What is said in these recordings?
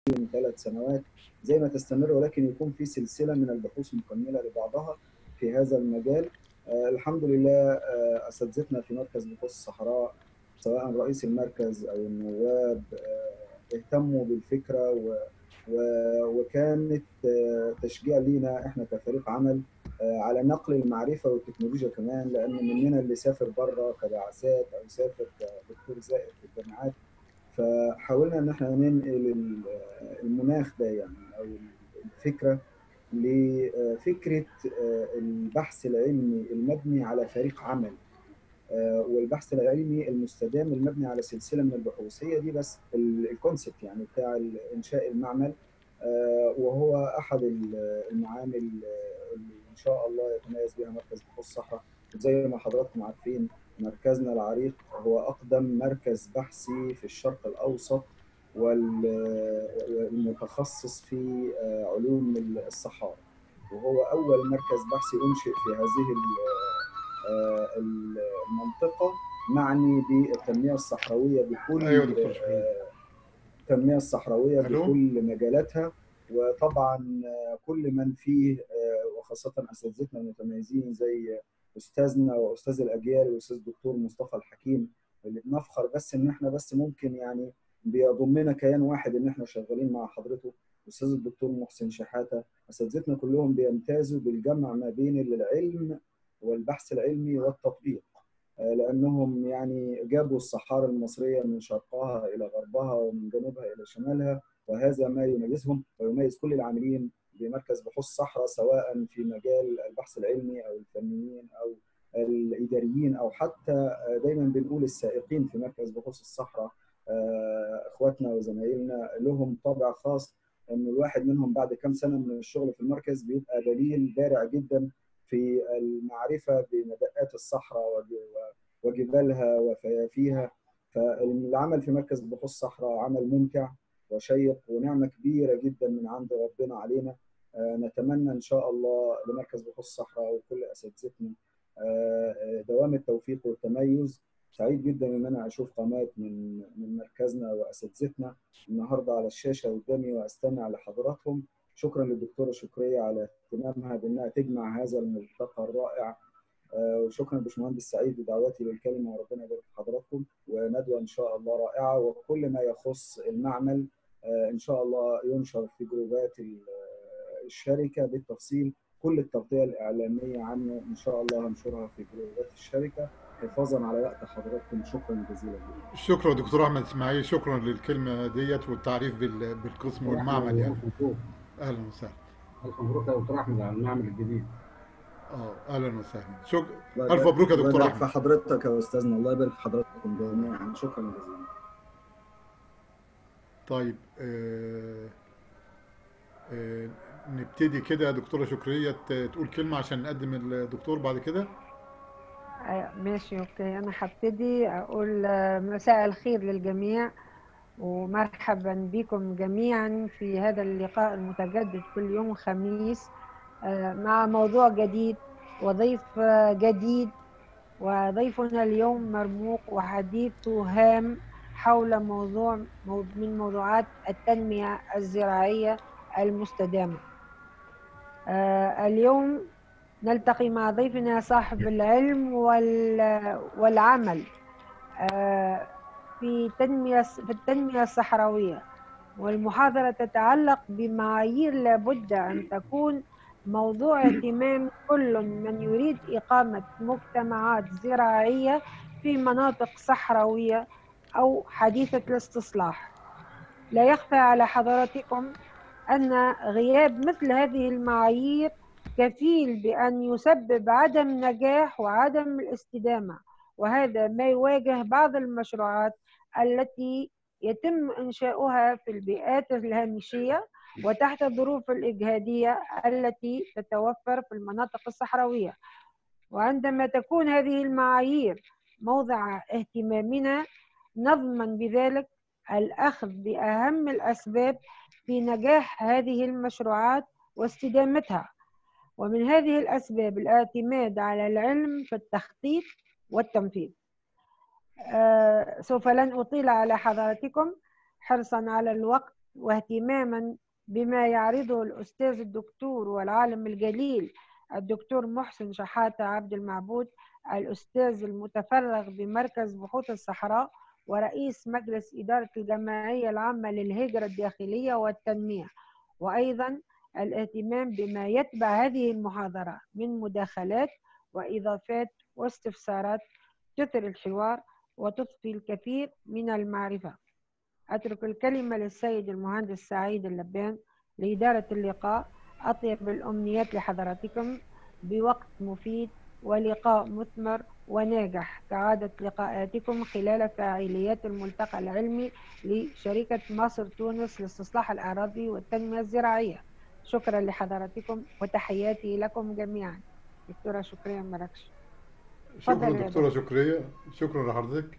من 3 سنوات زي ما تستمر، ولكن يكون في سلسلة من البحوث مكملة لبعضها في هذا المجال. الحمد لله أساتذتنا في مركز بحوث الصحراء سواء رئيس المركز أو النواب اهتموا بالفكرة وكانت تشجيع لينا احنا كفريق عمل على نقل المعرفة والتكنولوجيا كمان، لأن مننا اللي سافر بره كبعثات أو سافر كدكتور زائد في الجامعات. فحاولنا ان احنا ننقل المناخ ده يعني او الفكره لفكره البحث العلمي المبني على فريق عمل، والبحث العلمي المستدام المبني على سلسله من البحوث. هي دي بس الكونسبت يعني بتاع انشاء المعمل. وهو احد المعامل اللي ان شاء الله يتميز بها مركز بحوث الصحراء. زي ما حضراتكم عارفين مركزنا العريق هو اقدم مركز بحثي في الشرق الاوسط والمتخصص في علوم الصحارى، وهو اول مركز بحثي انشئ في هذه المنطقة، معني بالتنمية الصحراوية ايوه بكل دكتور شكري. التنمية الصحراوية الو. بكل مجالاتها. وطبعا كل من فيه وخاصة أساتذتنا المتميزين زي أستاذنا وأستاذ الأجيال والأستاذ الدكتور مصطفى الحكيم، اللي بنفخر بس إن إحنا بس ممكن يعني بيضمنا كيان واحد إن إحنا شغالين مع حضرته. أستاذ الدكتور محسن شحاتة. أساتذتنا كلهم بيمتازوا بالجمع ما بين العلم والبحث العلمي والتطبيق، لأنهم يعني جابوا الصحارى المصرية من شرقها إلى غربها ومن جنوبها إلى شمالها، وهذا ما يميزهم ويميز كل العاملين بمركز بحوث الصحراء سواء في مجال البحث العلمي أو الفنيين أو الإداريين أو حتى دايما بنقول السائقين في مركز بحوث الصحراء. إخواتنا وزمايلنا لهم طابع خاص، أن الواحد منهم بعد كم سنة من الشغل في المركز بيبقى دليل بارع جدا في المعرفة بمدقات الصحراء وجبالها وفيافيها. فالعمل في مركز بحوث الصحراء عمل ممتع وشيق ونعمة كبيرة جدا من عند ربنا علينا. نتمنى إن شاء الله لمركز بحوث الصحراء وكل أساتذتنا دوام التوفيق والتميز. سعيد جدا ان انا اشوف قامات من مركزنا واساتذتنا النهارده على الشاشه قدامي واستمع لحضراتهم. شكرا للدكتوره شكريه على اهتمامها بانها تجمع هذا الملتقى الرائع. وشكرا للباشمهندس سعيد بدعوتي للكلمه، وربنا يبارك في حضراتكم. وندوه ان شاء الله رائعه، وكل ما يخص المعمل ان شاء الله ينشر في جروبات الشركه بالتفصيل. كل التغطيه الاعلاميه عنه ان شاء الله هنشرها في جروبات الشركه حفاظا على وقت حضراتكم. شكرا جزيلا لكم. شكرا دكتور احمد اسماعيل، شكرا للكلمه ديت والتعريف بالقسم دكتور احمد والمعمل يعني. الف مبروك. اهلا وسهلا. الف مبروك يا دكتور احمد على المعمل الجديد. اهلا وسهلا. الف الله مبروك يا دكتور يبارك احمد. في حضرتك يا استاذنا، الله يبارك في حضراتكم جميعا. شكرا جزيلا. طيب نبتدي كده يا دكتوره شكريه تقول كلمه عشان نقدم الدكتور بعد كده. ماشي اوكي، انا هبتدي اقول مساء الخير للجميع ومرحبا بكم جميعا في هذا اللقاء المتجدد كل يوم خميس مع موضوع جديد وضيف جديد. وضيفنا اليوم مرموق وحديثه هام حول موضوع من موضوعات التنمية الزراعية المستدامة. اليوم نلتقي مع ضيفنا صاحب العلم والعمل في التنمية الصحراوية. والمحاضرة تتعلق بمعايير لابد أن تكون موضوع اهتمام كل من يريد إقامة مجتمعات زراعية في مناطق صحراوية أو حديثة الاستصلاح. لا يخفى على حضراتكم أن غياب مثل هذه المعايير كفيل بأن يسبب عدم نجاح وعدم الاستدامة، وهذا ما يواجه بعض المشروعات التي يتم إنشاؤها في البيئات الهامشية وتحت الظروف الإجهادية التي تتوفر في المناطق الصحراوية. وعندما تكون هذه المعايير موضع اهتمامنا نضمن بذلك الأخذ بأهم الأسباب في نجاح هذه المشروعات واستدامتها. ومن هذه الأسباب الاعتماد على العلم في التخطيط والتنفيذ. سوف لن أطيل على حضراتكم حرصا على الوقت واهتماما بما يعرضه الأستاذ الدكتور والعالم الجليل الدكتور محسن شحاتة عبد المعبود، الأستاذ المتفرغ بمركز بحوث الصحراء ورئيس مجلس إدارة الجمعية العامة للهجرة الداخلية والتنمية، وأيضا الاهتمام بما يتبع هذه المحاضرة من مداخلات وإضافات واستفسارات تثير الحوار وتضفي الكثير من المعرفة. أترك الكلمة للسيد المهندس سعيد اللبان لإدارة اللقاء. أطيب الأمنيات لحضراتكم بوقت مفيد ولقاء مثمر وناجح كعادة لقاءاتكم خلال فاعليات الملتقى العلمي لشركة مصر تونس لاستصلاح الأراضي والتنمية الزراعية. شكرا لحضراتكم وتحياتي لكم جميعا. دكتورة شكرية مراكش. شكرا دكتورة شكرية، شكرا لحضرتك.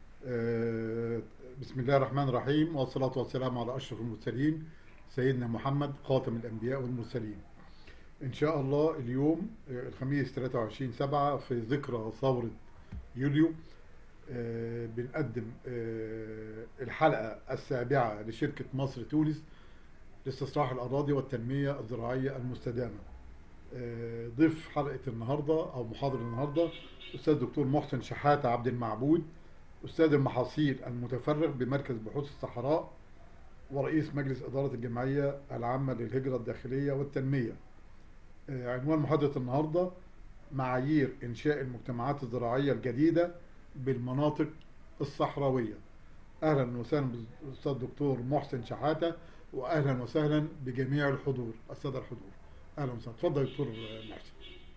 بسم الله الرحمن الرحيم، والصلاة والسلام على أشرف المرسلين سيدنا محمد خاتم الأنبياء والمرسلين. إن شاء الله اليوم الخميس 23/7 في ذكرى ثورة يوليو بنقدم الحلقة السابعة لشركة مصر تونس لاستصلاح الأراضي والتنمية الزراعية المستدامة. ضيف حلقة النهاردة أو محاضرة النهاردة أستاذ دكتور محسن شحاتة عبد المعبود، أستاذ المحاصيل المتفرغ بمركز بحوث الصحراء ورئيس مجلس إدارة الجمعية العامة للهجرة الداخلية والتنمية. عنوان محاضرة النهاردة: معايير إنشاء المجتمعات الزراعية الجديدة بالمناطق الصحراوية. أهلا وسهلا بالأستاذ دكتور محسن شحاتة، وأهلا وسهلا بجميع الحضور، السادة الحضور. أهلا وسهلا. اتفضل يا دكتور محسن.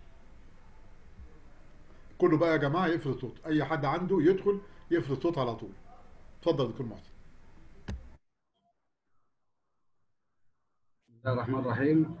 كله بقى يا جماعة يقفل الصوت، أي حد عنده يدخل يقفل الصوت على طول. اتفضل دكتور محسن. بسم الله الرحمن الرحيم.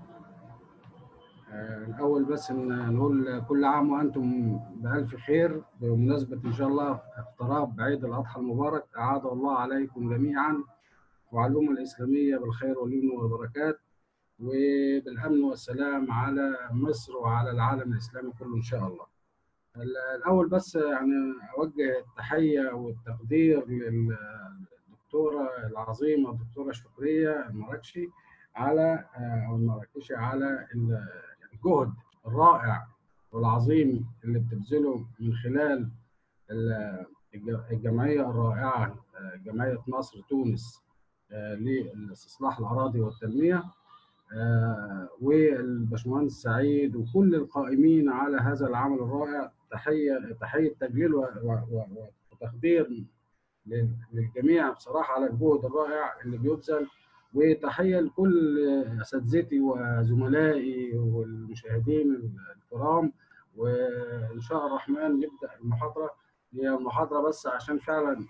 الأول بس نقول كل عام وأنتم بألف خير بمناسبة إن شاء الله اقتراب عيد الأضحى المبارك. أعاد الله عليكم جميعا وعلى الأمة الإسلامية بالخير واليمن والبركات وبالأمن والسلام على مصر وعلى العالم الإسلامي كله إن شاء الله. الأول بس يعني أوجه التحية والتقدير للدكتورة العظيمة الدكتورة شكرية المراكشي على الجهد الرائع والعظيم اللي بتبذله من خلال الجمعية الرائعة جمعية مصر تونس لاستصلاح الأراضي والتنمية، والباشمهندس سعيد وكل القائمين على هذا العمل الرائع. تحية تقدير وتقدير للجميع بصراحة على الجهد الرائع اللي بيبذل، وتحية لكل أساتذتي وزملائي والمشاهدين الكرام. وإن شاء الرحمن نبدأ المحاضرة. هي المحاضرة بس عشان فعلا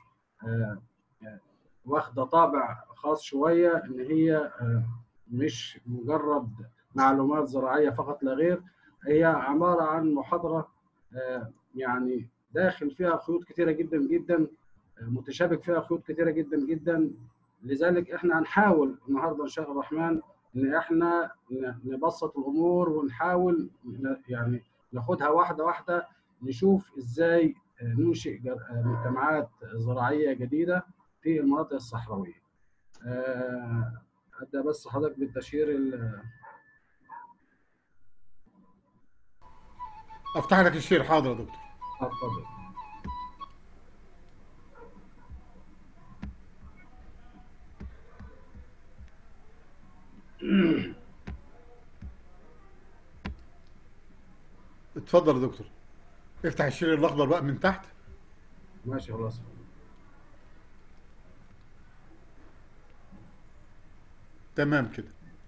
واخدة طابع خاص شوية، إن هي مش مجرد معلومات زراعية فقط لا غير، هي عبارة عن محاضرة يعني داخل فيها خيوط كثيرة جدا جدا، متشابك فيها خيوط كثيرة جدا جدا. لذلك احنا هنحاول النهارده ان شاء الرحمن ان احنا نبسط الامور ونحاول يعني ناخدها واحده واحده، نشوف ازاي ننشئ مجتمعات زراعيه جديده في المناطق الصحراويه. ابدا بس حضرتك بالتشهير. افتح لك الشير. حاضر يا دكتور. اتفضل. اتفضل يا دكتور، افتح الشير الاخضر بقى من تحت. ماشي خلاص. تمام كده.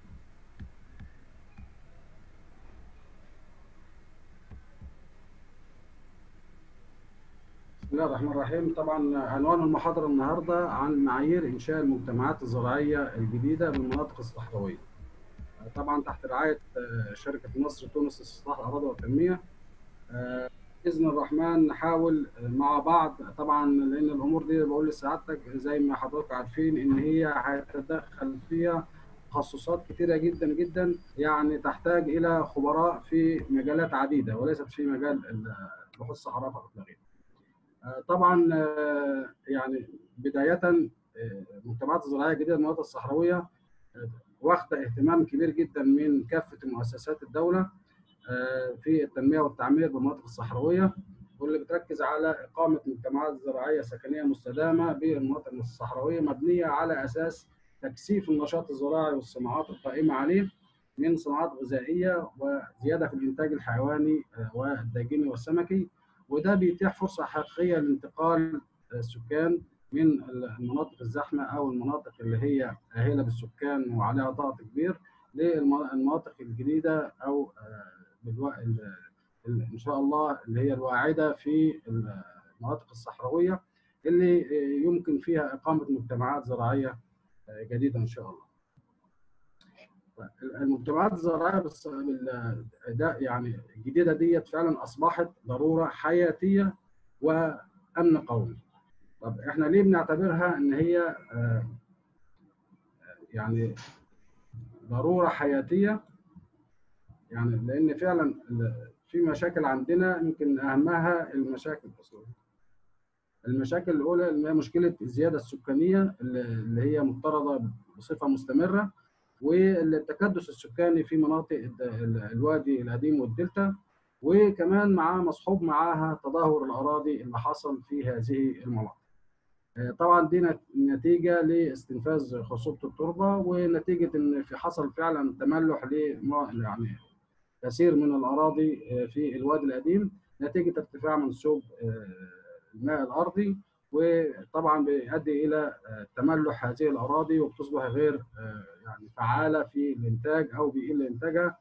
بسم الله الرحمن الرحيم. طبعا عنوان المحاضرة النهاردة عن معايير إنشاء المجتمعات الزراعية الجديدة بالمناطق الصحراوية. طبعا تحت رعاية شركة مصر تونس لاستصلاح الأراضي والتنمية. بإذن الرحمن نحاول مع بعض، طبعا لأن الأمور دي بقول لسعادتك زي ما حضرتك عارفين إن هي هيتدخل فيها تخصصات كثيرة جدا جدا، يعني تحتاج إلى خبراء في مجالات عديدة وليست في مجال بحوث الصحراء فقط لا غير. طبعا يعني بداية المجتمعات الزراعيه الجديده المناطق الصحراويه واخده اهتمام كبير جدا من كافه مؤسسات الدوله في التنميه والتعمير بالمناطق الصحراويه، واللي بتركز على اقامه مجتمعات زراعيه سكنيه مستدامه بالمناطق الصحراويه مبنيه على اساس تكثيف النشاط الزراعي والصناعات القائمه عليه من صناعات غذائيه وزياده في الانتاج الحيواني والداجيني والسمكي، وده بيتيح فرصه حقيقيه لانتقال السكان من المناطق الزحمه او المناطق اللي هي هائله بالسكان وعليها ضغط كبير للمناطق الجديده او ان شاء الله اللي هي الواعده في المناطق الصحراويه اللي يمكن فيها اقامه مجتمعات زراعيه جديده ان شاء الله. المجتمعات الزراعيه ده يعني الجديده ديت فعلا اصبحت ضروره حياتيه وامن قومي. طب احنا ليه بنعتبرها ان هي يعني ضروره حياتيه؟ يعني لان فعلا في مشاكل عندنا يمكن اهمها المشاكل الاولى اللي هي مشكله الزياده السكانيه اللي هي مضطرده بصفه مستمره، والتكدس السكاني في مناطق الوادي القديم والدلتا، وكمان مصحوب معاها تدهور الاراضي اللي حصل في هذه المناطق. طبعا دي نتيجه لاستنفاذ خصوبه التربه، ونتيجه ان في حصل فعلا تملح يعني كثير من الاراضي في الوادي القديم نتيجه ارتفاع منسوب الماء الارضي، وطبعا بيؤدي الى تملح هذه الاراضي وبتصبح غير يعني فعاله في الانتاج او بيقل انتاجها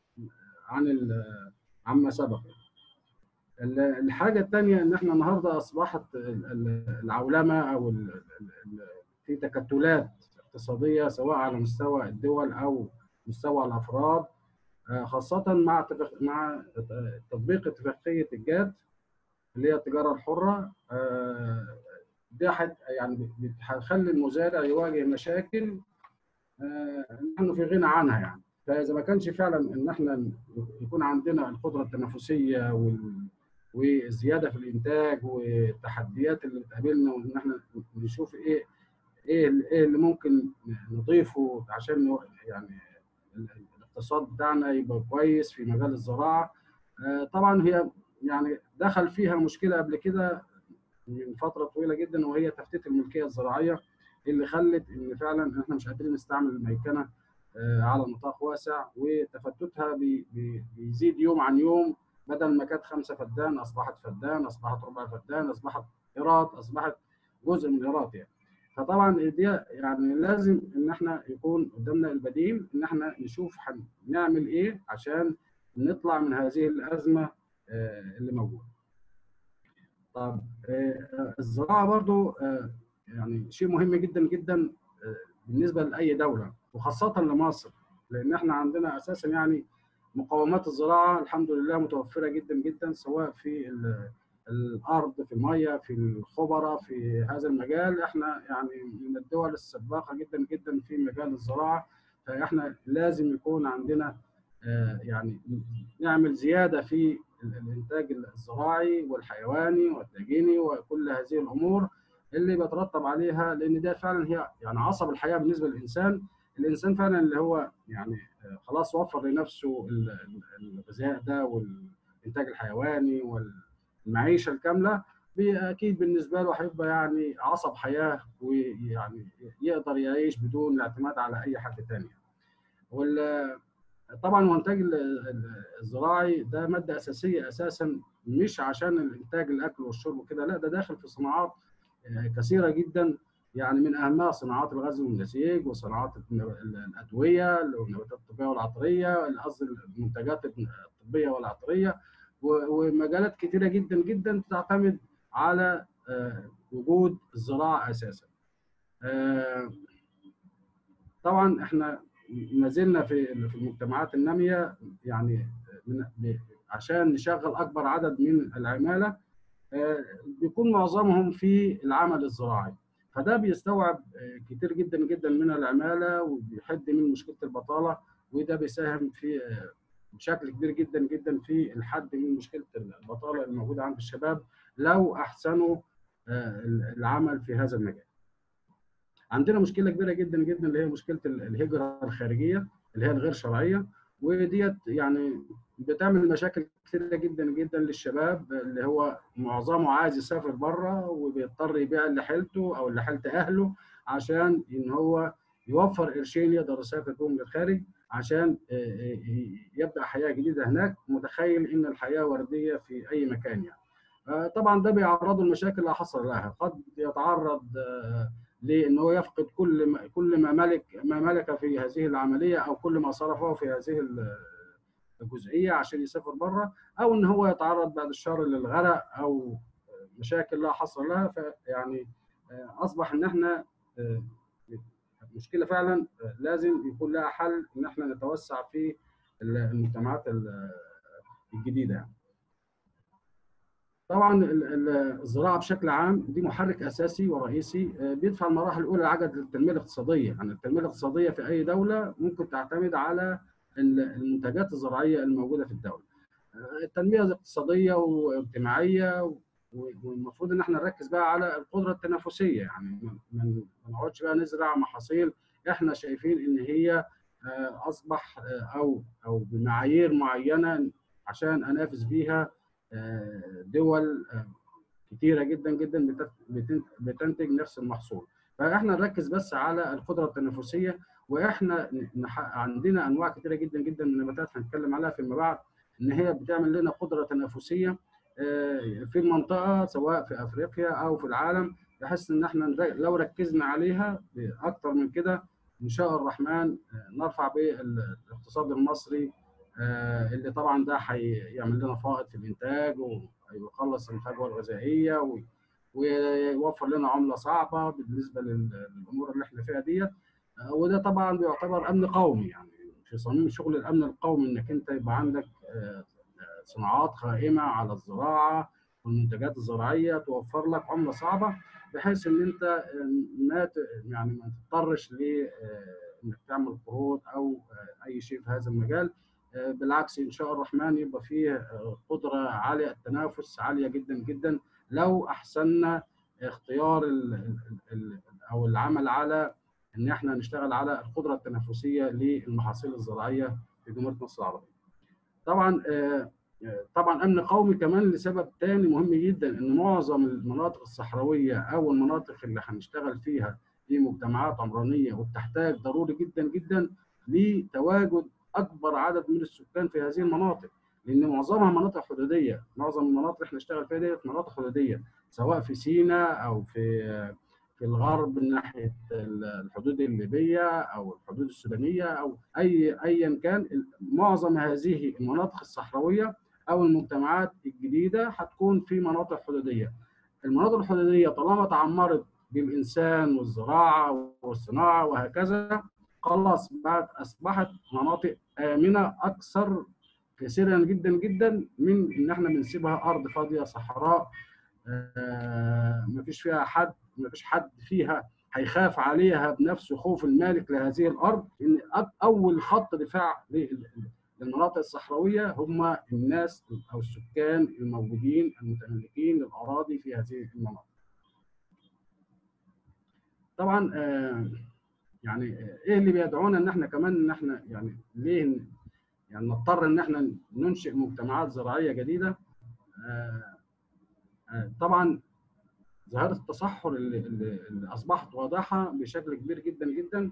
عما سبق. الحاجه الثانيه ان احنا النهارده اصبحت العولمه او في تكتلات اقتصاديه سواء على مستوى الدول او مستوى الافراد، خاصه مع تطبيق اتفاقيه الجاد اللي هي التجاره الحره. ده يعني هتخلي المزارع يواجه مشاكل نحن في غنى عنها يعني. فاذا ما كانش فعلا ان احنا يكون عندنا القدره التنافسيه والزياده في الانتاج والتحديات اللي بتقابلنا، وان احنا نشوف ايه اللي ممكن نضيفه عشان يعني الاقتصاد بتاعنا يبقى كويس في مجال الزراعه. طبعا هي يعني دخل فيها مشكله قبل كده من فتره طويله جدا، وهي تفتيت الملكيه الزراعيه اللي خلت ان فعلا احنا مش قادرين نستعمل الميكنه على نطاق واسع، وتفتتها بيزيد يوم عن يوم. بدل ما كانت 5 فدان اصبحت فدان، اصبحت ربع فدان، اصبحت قيراط، اصبحت جزء من القيراط يعني. فطبعا دي يعني لازم ان احنا يكون قدامنا البديل، ان احنا نشوف هنعمل ايه عشان نطلع من هذه الازمه اللي موجوده. طب الزراعه برضو يعني شيء مهم جدا جدا بالنسبه لاي دوله وخاصه لمصر، لان احنا عندنا اساسا يعني مقومات الزراعه الحمد لله متوفره جدا جدا، سواء في الارض، في الميه، في الخبراء في هذا المجال. احنا يعني من الدول السباقه جدا جدا في مجال الزراعه، فاحنا لازم يكون عندنا يعني نعمل زياده في الانتاج الزراعي والحيواني والداجيني وكل هذه الامور اللي بيترتب عليها، لان ده فعلا هي يعني عصب الحياه بالنسبه للانسان. الانسان فعلا اللي هو يعني خلاص وفر لنفسه الغذاء ده والانتاج الحيواني والمعيشه الكامله، اكيد بالنسبه له هيبقى يعني عصب حياه، ويعني يقدر يعيش بدون الاعتماد على اي حد ثاني. طبعا الانتاج الزراعي ده ماده اساسيه اساسا، مش عشان الانتاج الاكل والشرب وكده، لا ده داخل في صناعات كثيره جدا، يعني من اهمها صناعات الغزل والنسيج وصناعات الادويه والنباتات الطبيه والعطريه، قصدي المنتجات الطبيه والعطريه، ومجالات كثيره جدا جدا تعتمد على وجود الزراعه اساسا. طبعا احنا ما زلنا في المجتمعات الناميه يعني عشان نشغل اكبر عدد من العماله بيكون معظمهم في العمل الزراعي، فده بيستوعب كتير جدا جدا من العماله وبيحد من مشكله البطاله، وده بيساهم في بشكل كبير جدا جدا في الحد من مشكله البطاله الموجوده عند الشباب لو احسنوا العمل في هذا المجال. عندنا مشكله كبيره جدا جدا اللي هي مشكله الهجره الخارجيه اللي هي الغير شرعيه، وديت يعني بتعمل مشاكل كثيره جدا جدا للشباب اللي هو معظمه عايز يسافر بره وبيضطر يبيع اللي حيلته او اللي حيلت اهله عشان ان هو يوفر قرشين يقدر يسافر بهم للخارج عشان يبدا حياه جديده هناك، متخيل ان الحياه ورديه في اي مكان يعني. طبعا ده بيعرضه المشاكل اللي حصل لها، قد يتعرض لان هو يفقد كل ما ملك في هذه العمليه او كل ما صرفه في هذه الجزئيه عشان يسافر بره، او ان هو يتعرض بعد الشر للغرق او مشاكل لا حصر لها. فيعني اصبح ان احنا مشكله فعلا لازم يكون لها حل، ان احنا نتوسع في المجتمعات الجديده يعني. طبعا الزراعه بشكل عام دي محرك اساسي ورئيسي بيدفع المراحل الاولى لعجله التنميه الاقتصاديه، يعني التنميه الاقتصاديه في اي دوله ممكن تعتمد على المنتجات الزراعيه الموجوده في الدوله. التنميه الاقتصاديه واجتماعيه، والمفروض ان احنا نركز بقى على القدره التنافسيه، يعني ما نقعدش بقى نزرع محاصيل احنا شايفين ان هي اصبح او بمعايير معينه عشان انافس بيها دول كتيره جدا جدا بتنتج نفس المحصول. فاحنا نركز بس على القدره التنافسيه، واحنا عندنا انواع كتيره جدا جدا من النباتات هنتكلم عليها فيما بعد ان هي بتعمل لنا قدره تنافسيه في المنطقه سواء في افريقيا او في العالم، بحيث ان احنا لو ركزنا عليها اكتر من كده ان شاء الرحمن نرفع بالاقتصاد المصري اللي طبعا ده هيعمل لنا فائض في الانتاج ويخلص الفجوه الغذائيه ويوفر لنا عمله صعبه بالنسبه للامور اللي احنا فيها ديت. وده طبعا بيعتبر امن قومي، يعني في صميم شغل الامن القومي انك انت يبقى عندك صناعات قائمه على الزراعه والمنتجات الزراعيه توفر لك عمله صعبه، بحيث ان انت يعني ما تضطرش انك تعمل قروض او اي شيء في هذا المجال. بالعكس ان شاء الرحمن يبقى فيه قدره عاليه التنافس عاليه جدا جدا لو احسننا اختيار او العمل على ان احنا نشتغل على القدره التنافسيه للمحاصيل الزراعيه في جمهوريه مصر العربيه. طبعا امن قومي كمان لسبب ثاني مهم جدا، ان معظم المناطق الصحراويه او المناطق اللي هنشتغل فيها في مجتمعات عمرانيه وبتحتاج ضروري جدا جدا لتواجد اكبر عدد من السكان في هذه المناطق، لان معظمها مناطق حدوديه، معظم المناطق اللي احنا نشتغل فيها ديت مناطق حدوديه سواء في سيناء او في الغرب ناحيه الحدود الليبيه او الحدود السودانيه او ايا كان. معظم هذه المناطق الصحراويه او المجتمعات الجديده هتكون في مناطق حدوديه. المناطق الحدوديه طالما تعمرت بالانسان والزراعه والصناعه وهكذا خلاص بقت اصبحت مناطق امنه اكثر كثيرا جدا جدا من ان احنا بنسيبها ارض فاضيه صحراء ما فيش حد فيها هيخاف عليها بنفس خوف المالك لهذه الارض، ان اول خط دفاع للمناطق الصحراويه هم الناس او السكان الموجودين المتملكين للاراضي في هذه المناطق. طبعا يعني ايه اللي بيدعونا ان احنا كمان ان احنا يعني ليه يعني نضطر ان احنا ننشئ مجتمعات زراعيه جديده؟ طبعا ظاهره التصحر اللي اصبحت واضحه بشكل كبير جدا جدا،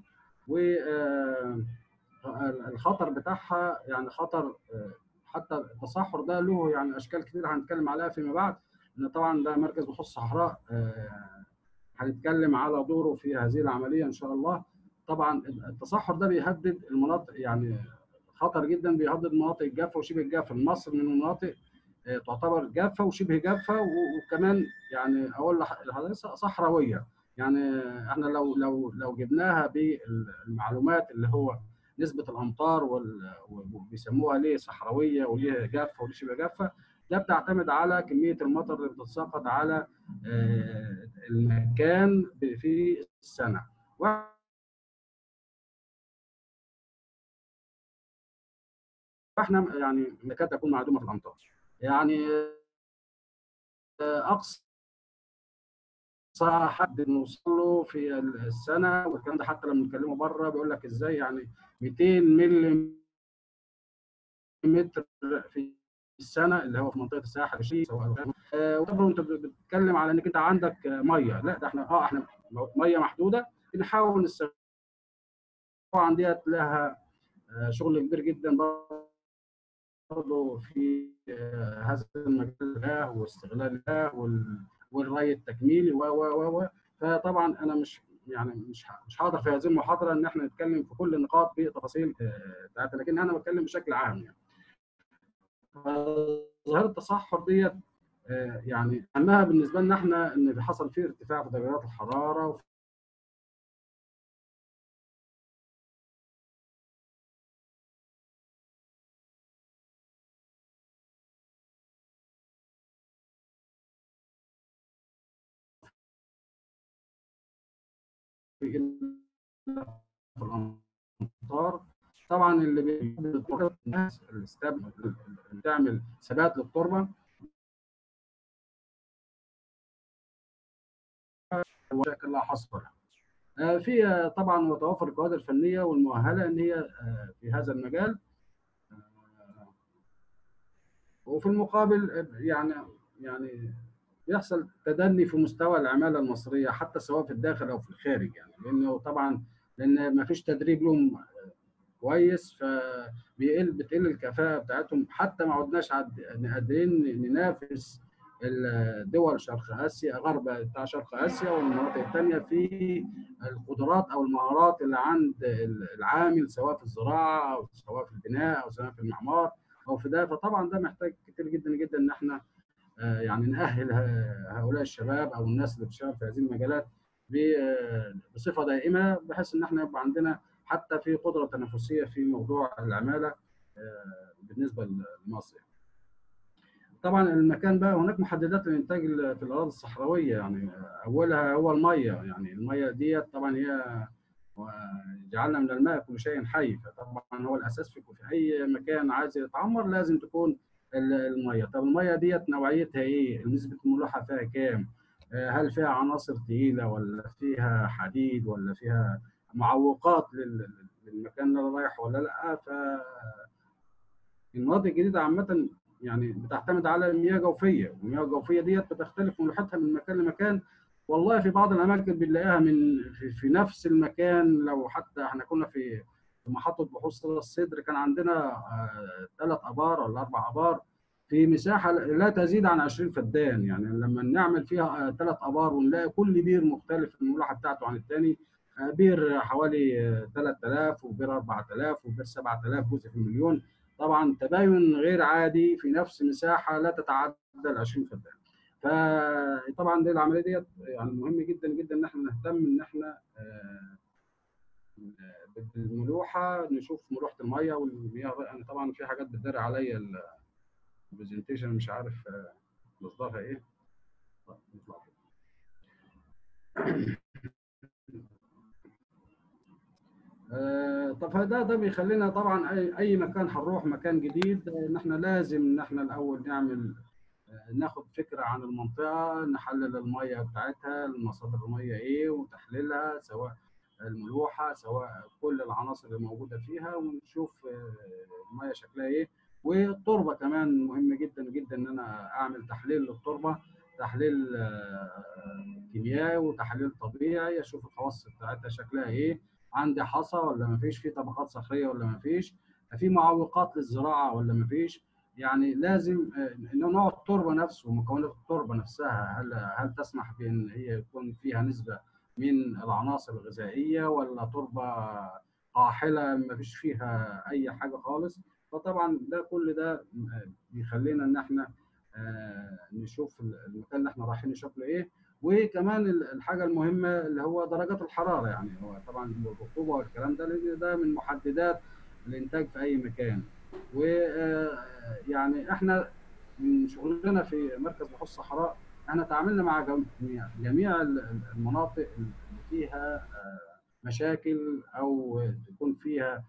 والخطر بتاعها يعني خطر حتى التصحر ده له يعني اشكال كتير هنتكلم عليها فيما بعد، ان طبعا ده مركز بحوث الصحراء هنتكلم على دوره في هذه العمليه ان شاء الله. طبعا التصحر ده بيهدد المناطق، يعني خطر جدا، بيهدد المناطق الجافه وشبه الجافه. مصر من المناطق تعتبر جافه وشبه جافه وكمان يعني اقول لحضرتك صحراويه. يعني احنا لو جبناها بالمعلومات اللي هو نسبه الامطار وبيسموها ليه صحراويه وليه جافه وليه شبه جافه، ده بتعتمد على كميه المطر اللي بتتساقط على المكان في السنه. واحنا يعني نكاد تكون معدومه في الامطار، يعني اقصى اقصى حد نوصل له في السنه، والكلام ده حتى لما بنتكلمه بره بيقول لك ازاي يعني 200 ملم في السنه، اللي هو في منطقه الساحل الشمالي سواء. وطبعا انت بتتكلم على انك انت عندك ميه، لا ده احنا ميه محدوده بنحاول نستغل. طبعا ديت لها شغل كبير جدا برضه في هذا المجال واستغلال والري التكميلي و فطبعا انا مش هقدر في هذه المحاضره ان احنا نتكلم في كل النقاط بتفاصيل بتاعتها، لكن انا بتكلم بشكل عام يعني. ظاهره التصحر ديت يعني اهمها بالنسبه لنا احنا ان حصل فيه ارتفاع في درجات الحراره في الامطار. طبعا اللي بيقدر الناس اللي بتعمل ثبات للتربه المشاكل اللي حصل في طبعا متوفر الكوادر الفنيه والمؤهله ان هي في هذا المجال. وفي المقابل يعني بيحصل تدني في مستوى العماله المصريه حتى سواء في الداخل او في الخارج، يعني لان ما فيش تدريب لهم كويس، بتقل الكفاءه بتاعتهم، حتى ما عدناش قادرين ننافس الدول شرق اسيا، غرب بتاع شرق اسيا والمناطق الثانيه في القدرات او المهارات اللي عند العامل، سواء في الزراعه او سواء في البناء او سواء في المعمار او في ده. فطبعا ده محتاج كتير جدا جدا ان احنا يعني نأهل هؤلاء الشباب او الناس اللي بتشتغل في هذه المجالات بصفه دائمه، بحيث ان احنا يبقى عندنا حتى في قدره تنافسيه في موضوع العماله بالنسبه لمصر. طبعا المكان بقى هناك محددات للانتاج في الاراضي الصحراويه، يعني اولها هو الميه. يعني الميه ديت طبعا هي جعلنا من الماء كل شيء حي، فطبعا هو الاساس في اي مكان عايز يتعمر لازم تكون الميه. طب الميه ديت نوعيتها ايه؟ نسبه الملوحه فيها كام؟ هل فيها عناصر ثقيله ولا فيها حديد ولا فيها معوقات للمكان اللي انا رايح ولا لا؟ فالمناطق الجديده عامه يعني بتعتمد على مياه جوفيه، والمياه الجوفيه ديت بتختلف ملوحتها من مكان لمكان. والله في بعض الاماكن بنلاقيها في نفس المكان. لو حتى احنا كنا في محطه بحوث راس السدر كان عندنا 3 ابار ولا 4 ابار في مساحه لا تزيد عن 20 فدان. يعني لما نعمل فيها 3 ابار ونلاقي كل بير مختلف الملوحه بتاعته عن الثاني، بير حوالي 3000 وبير 4000 وبير 7000 جزء في المليون، طبعا تباين غير عادي في نفس مساحه لا تتعدى ال 20 فدان. فطبعا دي العمليه ديت يعني مهم جدا جدا ان احنا نهتم ان احنا بالملوحه، نشوف ملوحه الميه والمياه. انا طبعا في حاجات بتدار عليا البرزنتيشن مش عارف مصدرها ايه. طب ده بيخلينا طبعا اي مكان هنروح مكان جديد ان احنا لازم ان احنا الاول ناخد فكره عن المنطقه، نحلل الميه بتاعتها، مصادر الميه ايه وتحليلها، سواء الملوحه سواء كل العناصر اللي موجوده فيها، ونشوف الميه شكلها ايه. والتربه كمان مهم جدا جدا ان انا اعمل تحليل للتربه، تحليل كيميائي وتحليل طبيعي، اشوف الخواص بتاعتها شكلها ايه، عندي حصى ولا ما فيش، في طبقات صخريه ولا ما فيش، في معوقات للزراعه ولا ما فيش. يعني لازم نوع التربه نفسه ومكونات التربه نفسها، هل تسمح بان هي يكون فيها نسبه من العناصر الغذائيه، ولا تربه قاحله ما فيش فيها اي حاجه خالص. فطبعا كل ده بيخلينا ان احنا نشوف المكان اللي احنا رايحين شكله ايه. وكمان الحاجه المهمه اللي هو درجات الحراره، يعني هو طبعا الرطوبه والكلام ده لان ده من محددات الانتاج في اي مكان. ويعني احنا من شغلنا في مركز بحوث الصحراء احنا تعاملنا مع جميع المناطق اللي فيها مشاكل او تكون فيها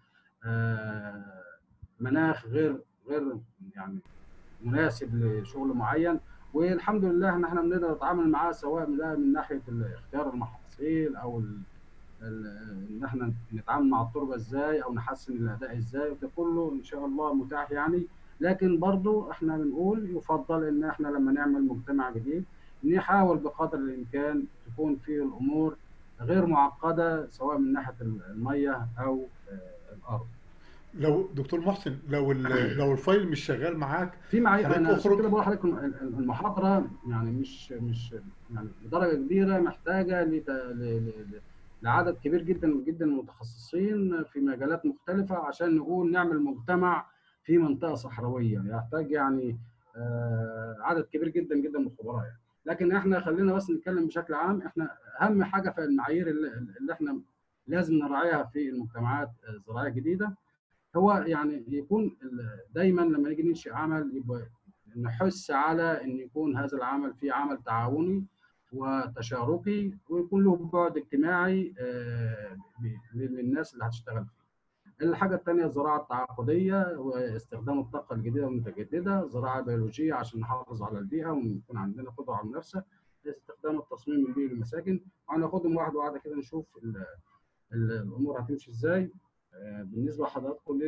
مناخ غير يعني مناسب لشغل معين. والحمد لله ان احنا بنقدر نتعامل معاه، سواء من ناحيه اختيار المحاصيل او ان احنا نتعامل مع التربه ازاي او نحسن الاداء ازاي، وده كله ان شاء الله متاح يعني. لكن برضو احنا بنقول يفضل ان احنا لما نعمل مجتمع جديد نحاول بقدر الامكان تكون فيه الامور غير معقده، سواء من ناحيه الميه او الارض. لو دكتور محسن، لو الفايل مش شغال معاك في معايا حضرتك انا عشان اخرج. كده بقول لحضرتك المحاضره يعني مش يعني بدرجه كبيره محتاجه لعدد كبير جدا جدا من المتخصصين في مجالات مختلفه، عشان نقول نعمل مجتمع في منطقه صحراويه يحتاج يعني عدد كبير جدا جدا من الخبراء يعني. لكن احنا خلينا بس نتكلم بشكل عام. احنا اهم حاجه في المعايير اللي احنا لازم نراعيها في المجتمعات الزراعيه الجديده، هو يعني يكون دايما لما نيجي ننشئ عمل يبقى نحث على ان يكون هذا العمل فيه عمل تعاوني وتشاركي، ويكون له بعد اجتماعي للناس اللي هتشتغل فيه. الحاجه الثانيه الزراعه التعاقديه واستخدام الطاقه الجديده والمتجدده، الزراعه البيولوجيه عشان نحافظ على البيئه ويكون عندنا قدره على المنافسه، استخدام التصميم البيئي للمساكن. وهناخدهم واحده واحده كده نشوف الامور هتمشي ازاي. بالنسبه لحضراتكم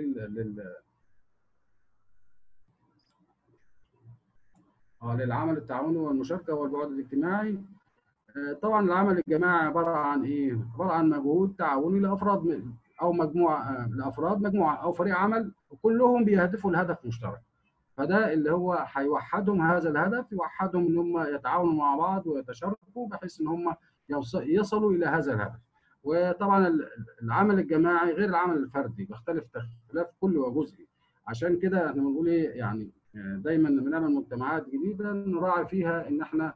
للعمل التعاوني والمشاركه والبعد الاجتماعي. طبعا العمل الجماعي عباره عن ايه؟ عباره عن مجهود تعاوني لافراد او مجموعه لافراد مجموعه او فريق عمل، وكلهم بيهدفوا لهدف مشترك. فده اللي هو هيوحدهم، هذا الهدف يوحدهم ان هم يتعاونوا مع بعض ويتشاركوا بحيث ان هم يصلوا الى هذا الهدف. وطبعا العمل الجماعي غير العمل الفردي، بيختلف اختلاف كلي وجزئي. عشان كده احنا بنقول ايه يعني دايما لما نعمل مجتمعات جديده نراعي فيها ان احنا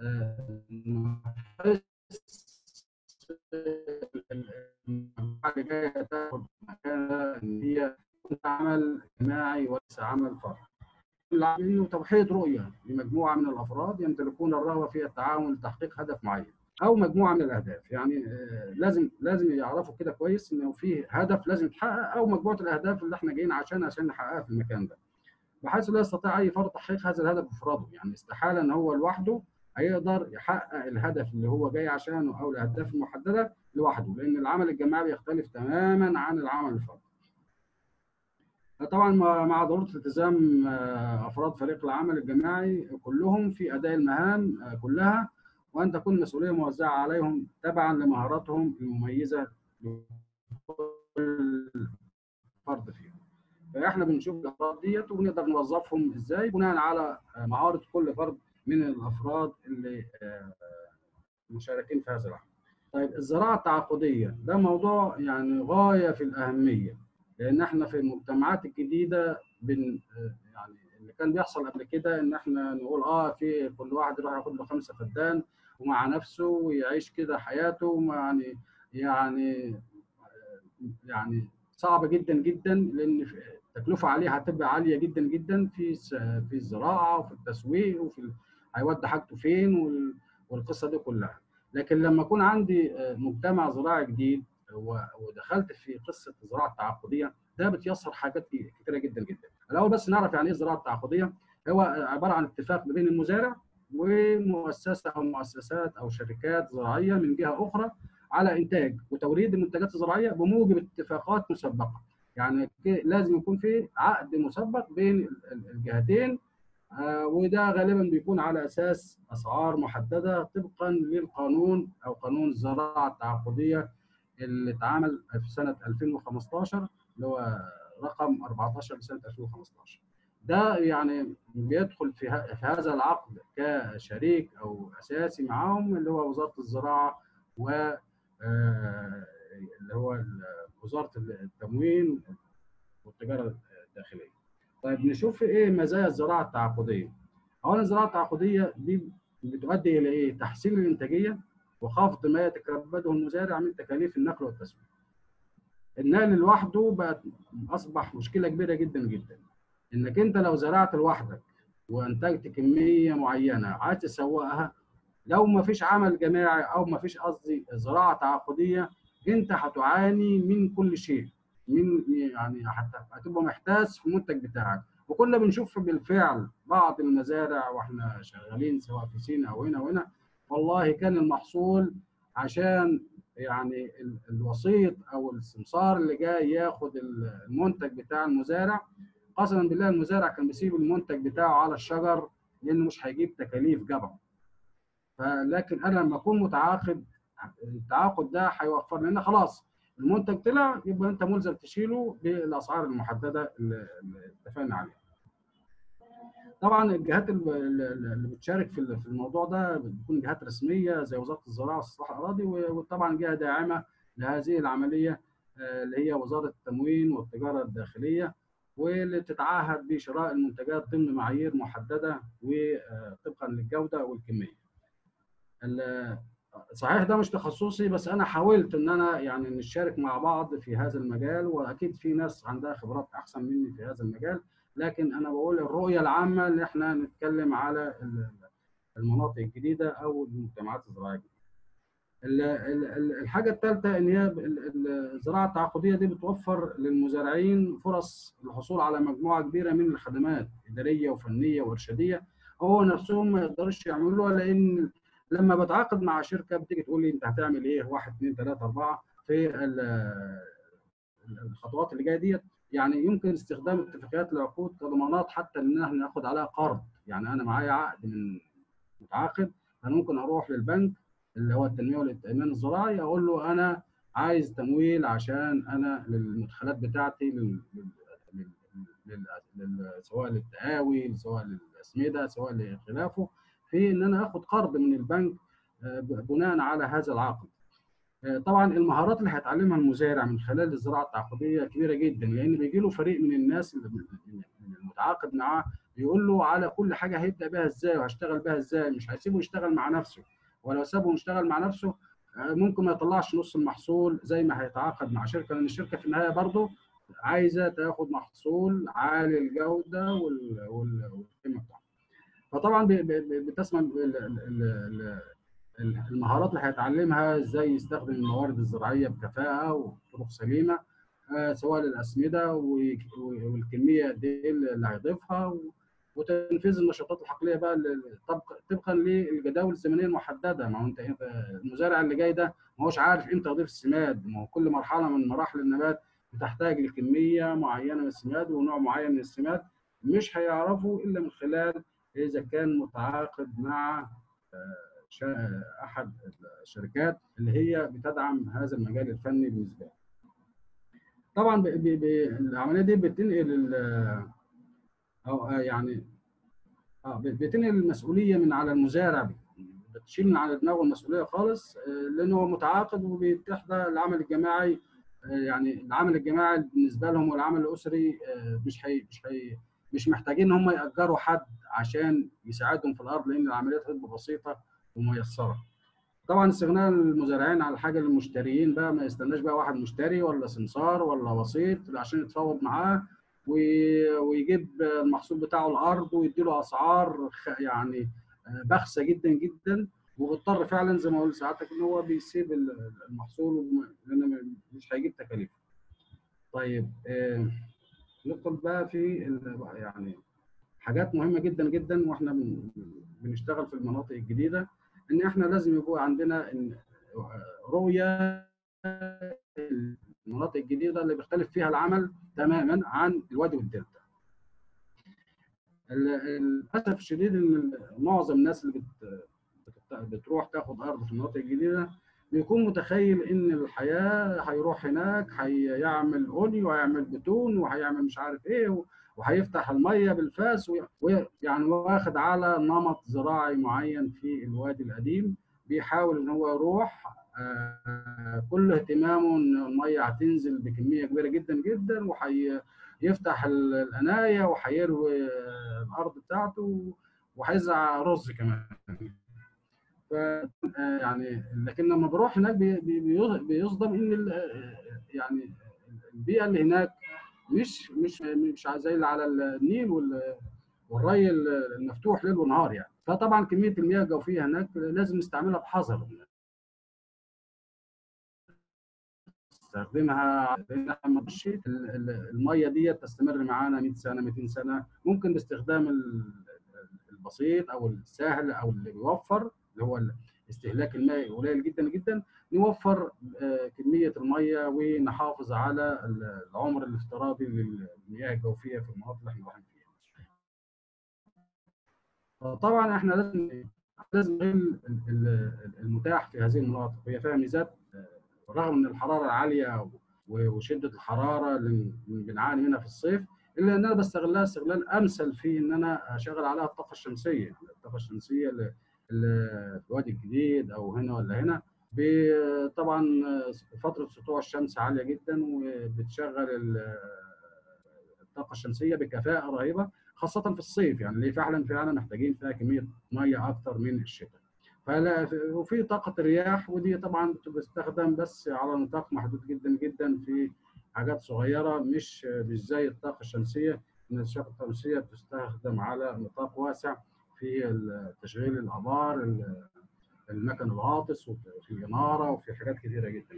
نحس المجموعه اللي جايه تاخد مكانها ان هي عمل جماعي وليس عمل فردي، وتوحيد رؤيه لمجموعه من الافراد يمتلكون الرغبه في التعاون لتحقيق هدف معين او مجموعه من الاهداف. يعني لازم يعرفوا كده كويس انه في هدف لازم يتحقق، او مجموعه الاهداف اللي احنا جايين عشان نحققها في المكان ده، بحيث لا يستطيع اي فرد تحقيق هذا الهدف بفرده. يعني استحاله ان هو لوحده هيقدر يحقق الهدف اللي هو جاي عشانه او الاهداف المحدده لوحده، لان العمل الجماعي بيختلف تماما عن العمل الفردي. طبعا مع ضروره التزام افراد فريق العمل الجماعي كلهم في اداء المهام كلها، وان تكون المسؤوليه موزعه عليهم تبعا لمهاراتهم المميزه لكل فرد فيهم. فاحنا بنشوف الافراد ديت وبنقدر نوظفهم ازاي بناء على مهاره كل فرد من الافراد اللي مشاركين في هذا العمل. طيب الزراعه التعاقديه ده موضوع يعني غايه في الاهميه، لان احنا في المجتمعات الجديده يعني اللي كان بيحصل قبل كده ان احنا نقول في كل واحد يروح ياخد له 5 فدان ومع نفسه ويعيش كده حياته، يعني صعبه جدا جدا، لان التكلفه عليه هتبقى عاليه جدا جدا في الزراعه وفي التسويق هيودي حاجته فين والقصه دي كلها. لكن لما يكون عندي مجتمع زراعي جديد ودخلت في قصه الزراعه التعاقديه، ده بتيسر حاجات كتيره جدا جدا. الاول بس نعرف يعني ايه الزراعه التعاقديه. هو عباره عن اتفاق ما بين المزارع ومؤسسه او مؤسسات او شركات زراعيه من جهه اخرى على انتاج وتوريد المنتجات الزراعيه بموجب اتفاقات مسبقه. يعني لازم يكون في عقد مسبق بين الجهتين، وده غالبا بيكون على اساس اسعار محدده طبقا للقانون او قانون الزراعه التعاقديه اللي اتعمل في سنه 2015 اللي هو رقم 14 لسنه 2015. ده يعني بيدخل في هذا العقد كشريك او اساسي معاهم اللي هو وزاره الزراعه و اللي هو وزاره التموين والتجاره الداخليه. طيب نشوف ايه مزايا الزراعه التعاقديه. اولا الزراعه التعاقديه دي بتؤدي الى ايه؟ تحسين الانتاجيه وخفض ما يتكبده المزارع من تكاليف النقل والتسويق. النقل لوحده بقى اصبح مشكله كبيره جدا جدا. انك انت لو زرعت لوحدك وانتجت كميه معينه عايز تسوقها، لو ما فيش عمل جماعي او ما فيش قصدي زراعه تعاقديه، انت هتعاني من كل شيء، يعني حتى هتبقى محتاس في المنتج بتاعك، وكنا بنشوف بالفعل بعض المزارع واحنا شغالين سواء في سينا او هنا وهنا، والله كان المحصول عشان يعني الوسيط او السمسار اللي جاي ياخد المنتج بتاع المزارع، قسما بالله المزارع كان بيسيب المنتج بتاعه على الشجر لانه مش هيجيب تكاليف جبعه. فلكن انا لما اكون متعاقد، التعاقد ده هيوفر لنا خلاص المنتج طلع، يبقى انت ملزم تشيله بالاسعار المحدده اللي اتفقنا عليها. طبعا الجهات اللي بتشارك في الموضوع ده بتكون جهات رسميه زي وزاره الزراعه والاستصلاح الاراضي، وطبعا جهه داعمه لهذه العمليه اللي هي وزاره التموين والتجاره الداخليه، واللي تتعهد بشراء المنتجات ضمن معايير محدده وطبقا للجوده والكميه. صحيح ده مش تخصصي، بس انا حاولت ان انا يعني نشارك مع بعض في هذا المجال، واكيد في ناس عندها خبرات احسن مني في هذا المجال، لكن انا بقول الرؤيه العامه اللي احنا نتكلم على المناطق الجديده او المجتمعات الزراعيه الجديده. الحاجه الثالثه ان هي الزراعه التعاقديه دي بتوفر للمزارعين فرص الحصول على مجموعه كبيره من الخدمات اداريه وفنيه وارشاديه هو نفسهم ما يقدرش يعملوها، لان لما بتعاقد مع شركه بتيجي تقول لي انت هتعمل ايه 1 2 3 4 في الخطوات اللي جايه ديت. يعني يمكن استخدام اتفاقيات العقود كضمانات حتى ان احنا ناخد عليها قرض. يعني انا معايا عقد من متعاقد، انا ممكن اروح للبنك اللي هو التنميه والائتمان الزراعي اقول له انا عايز تمويل عشان انا للمدخلات بتاعتي سواء للتقاوي سواء للاسمده سواء لخلافه، في ان انا اخد قرض من البنك بناء على هذا العقد. طبعا المهارات اللي هيتعلمها المزارع من خلال الزراعه التعاقديه كبيره جدا، لان بيجي له فريق من الناس اللي المتعاقد معاه بيقول له على كل حاجه هيبدا بها ازاي وهشتغل بها ازاي، مش هيسيبه يشتغل مع نفسه، ولو سابه يشتغل مع نفسه ممكن ما يطلعش نص المحصول زي ما هيتعاقد مع شركه، لان الشركه في النهايه برضه عايزه تاخد محصول عالي الجوده والقيمه بتاعته. فطبعا بتسمى المهارات اللي هيتعلمها ازاي يستخدم الموارد الزراعيه بكفاءه وبطرق سليمه، سواء للاسمده والكميه قد ايه اللي هيضيفها، وتنفيذ النشاطات الحقليه بقى طبقا للجداول الزمنيه المحدده. ما هو انت المزارع اللي جاي ده ما هوش عارف امتى يضيف السماد، ما هو كل مرحله من مراحل النبات بتحتاج لكميه معينه من السماد ونوع معين من السماد، مش هيعرفوا الا من خلال اذا كان متعاقد مع احد الشركات اللي هي بتدعم هذا المجال الفني بالنسبه له. طبعا العمليه دي بتنقل او يعني بتنقل المسؤوليه من على المزارع، بتشيل من على دماغه المسؤوليه خالص، لانه هو متعاقد وبيتيح ده العمل الجماعي. يعني العمل الجماعي بالنسبه لهم والعمل الاسري مش محتاجين ان هم ياجروا حد عشان يساعدهم في الارض، لان العمليات هتبقى بسيطه وميسره. طبعا استغناء المزارعين على حاجه للمشتريين بقى، ما يستناش بقى واحد مشتري ولا سمسار ولا وسيط عشان يتفاوض معاه ويجيب المحصول بتاعه الارض ويدي له اسعار يعني بخسه جدا جدا، وبيضطر فعلا زي ما قلت ساعتك ان هو بيسيب المحصول لان مش هيجيب تكاليف. طيب ندخل بقى في يعني حاجات مهمه جدا جدا واحنا بنشتغل في المناطق الجديده، ان احنا لازم يبقى عندنا رؤيه المناطق الجديده اللي بيختلف فيها العمل تماما عن الوادي والدلتا. للاسف الشديد ان معظم الناس اللي بتروح تاخد ارض في المناطق الجديده بيكون متخيل ان الحياه هيروح هناك هيعمل اولي وهيعمل بتون وهيعمل مش عارف ايه وهيفتح الميه بالفاس ويعني واخد على نمط زراعي معين في الوادي القديم، بيحاول ان هو يروح كل اهتمامه ان الميه هتنزل بكميه كبيره جدا جدا وهيفتح القنايه وهيروي الارض بتاعته وهيزرع رز كمان. ف يعني لكن لما بروح هناك بيصدم ان يعني البيئه اللي هناك مش زي اللي على النيل والري المفتوح ليل ونهار يعني. فطبعا كميه المياه الجوفيه هناك لازم نستعملها بحذر. نستخدمها لان ما تخش الميه دي تستمر معانا 100 سنه 200 سنه. ممكن باستخدام البسيط او السهل او اللي بيوفر، اللي هو استهلاك الماء قليل جدا جدا، نوفر كميه الميه ونحافظ على العمر الافتراضي للمياه الجوفيه في المناطق اللي احنا رايحين فيها. طبعا احنا لازم المتاح في هذه المناطق، هي فيها ميزات بالرغم من الحراره العاليه وشده الحراره اللي بنعاني منها في الصيف، الا ان انا بستغلها استغلال امثل في ان انا اشغل عليها الطاقه الشمسيه. الطاقه الشمسيه اللي في الوادي الجديد او هنا ولا هنا، طبعا فتره سطوع الشمس عاليه جدا وبتشغل الطاقه الشمسيه بكفاءه رهيبه، خاصه في الصيف يعني اللي فعلا محتاجين فيها كميه ميه اكتر من الشتاء. وفي طاقه الرياح، ودي طبعا بتستخدم بس على نطاق محدود جدا جدا في حاجات صغيره، مش زي الطاقه الشمسيه. ان الطاقه الشمسيه بتستخدم على نطاق واسع في تشغيل الابار، المكن الغاطس، وفي الاناره، وفي حاجات كثيره جدا.